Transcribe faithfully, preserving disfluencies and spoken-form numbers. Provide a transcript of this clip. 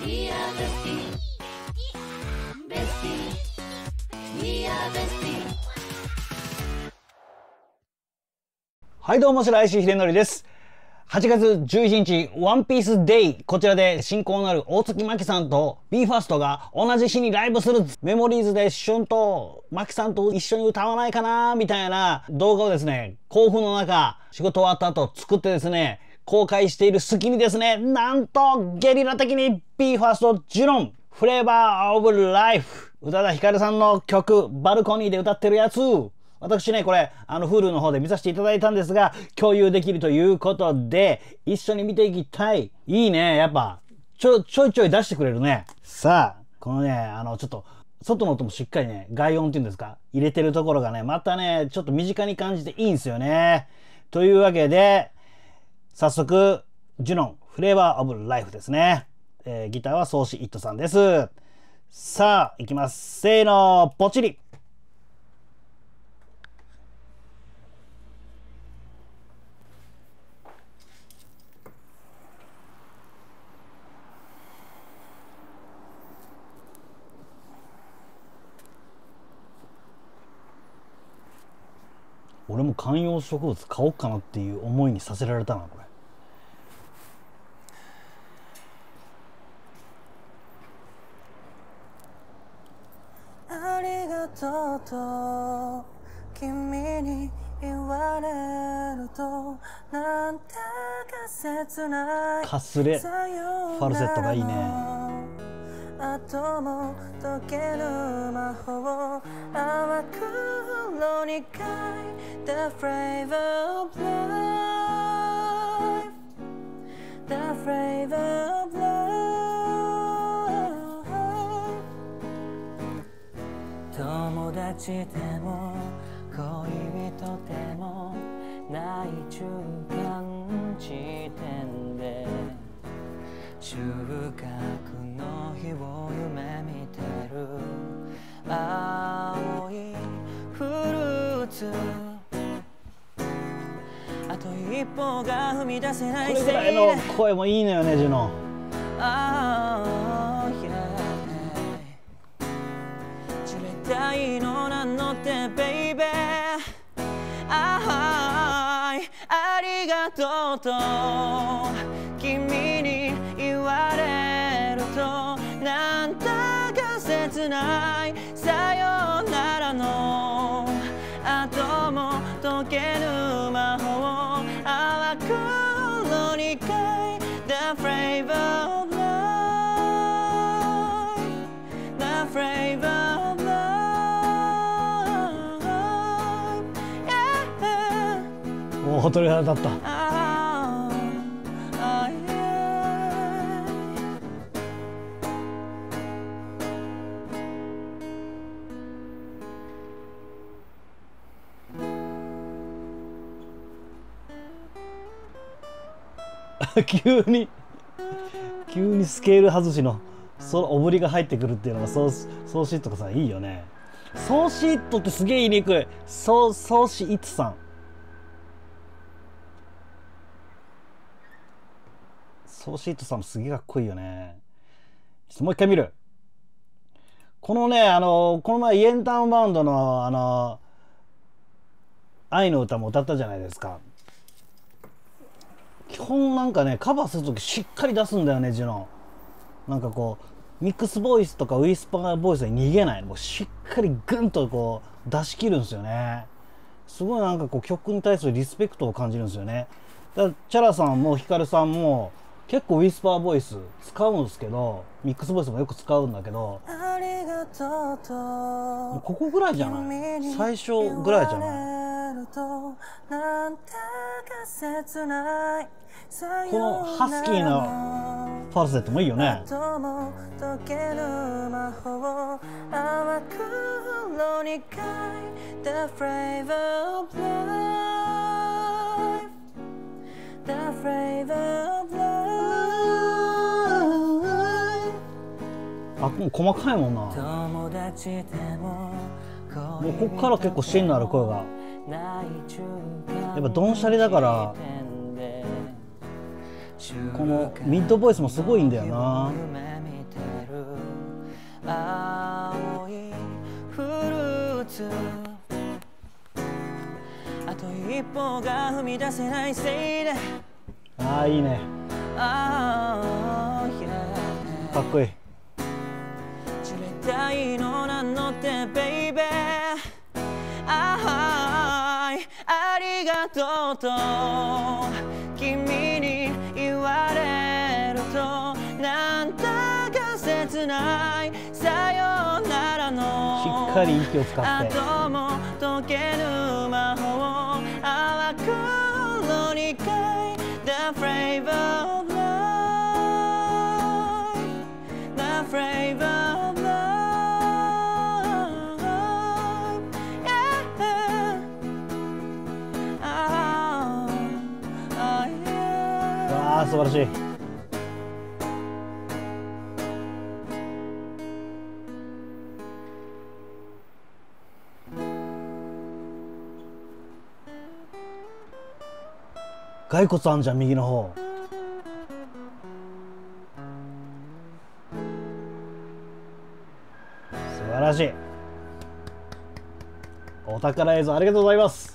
We are bestie. Bestie. We are bestie. はいどうも、白石秀則です。はちがつじゅういちにち、ワンピースデイ。こちらで親交のある大月真紀さんと ビーファースト が同じ日にライブする。メモリーズで旬と真紀さんと一緒に歌わないかなみたいな動画をですね、興奮の中、仕事終わった後作ってですね、公開している隙にですね、なんとゲリラ的に ビーファースト ジュノン、フレーバーオブライフ、宇多田ヒカルさんの曲、バルコニーで歌ってるやつ、私ね、これ、あの、Hulu の方で見させていただいたんですが、共有できるということで、一緒に見ていきたい。いいね、やっぱ、ちょ、ちょいちょい出してくれるね。さあ、このね、あの、ちょっと、外の音もしっかりね、外音っていうんですか、入れてるところがね、またね、ちょっと身近に感じていいんですよね。というわけで、早速、ジュノン、フレーバーオブライフですね。えー、ギターはソーシイットさんです。さあ、いきます。せーの、ポチリ。俺も観葉植物買おうかなっていう思いにさせられたな、これ。 ありがとうと君に言われるとなんてか切ないかすれファルセットがいいね。 後も解けぬ魔法淡く色に描いた flavor of life The flavor of life 友達でも恋人でもない中間地点で収穫の日を夢見てる青いフルーツあと一歩が踏み出せないこれぐらいの声もいいのよね、ジュノン。 ああ、知りたいのなのってベイベーありがとうと君に言われるとなんだか切ないさよならの後も解けぬ魔法淡く色に描いた flavor of life The flavor of life yeah おお、鳥肌立った。急に急にスケール外しのそのおぶりが入ってくるっていうのがソースソーシットさんいいよね。ソーシットってすげえ言いにくい。ソーソーシイットさんソーシットさんもすげえかっこいいよね。ちょっともう一回見る。このね、あのこの前イエンタウンバンドのあの愛の歌も歌ったじゃないですか。基本なんかね、カバーするときしっかり出すんだよね、ジュノン。なんかこう、ミックスボイスとかウィスパーボイスに逃げない。もうしっかりグンとこう出し切るんですよね。すごいなんかこう曲に対するリスペクトを感じるんですよね。だからチャラさんもヒカルさんも結構ウィスパーボイス使うんですけど、ミックスボイスもよく使うんだけど、ここぐらいじゃない？最初ぐらいじゃない？このハスキーなファルセットもいいよね。あ、もう細かいもんな。もうこっから結構芯のある声が。やっぱドンシャリだからこのミッドボイスもすごいんだよな。 一歩が踏み出せないせいでああいいね、 ああ、yeah、 かっこいい。 散れたいのなのってベイベー、あーいありがとうと君に言われるとなんだか切ないさよならのしっかり息を使って。 後も解けぬ魔法淡くのにかい The flavor of love The flavor of love Yeah Oh Oh yeah わあ素晴らしい。骸骨あんじゃん右の方。素晴らしい。お宝映像ありがとうございます。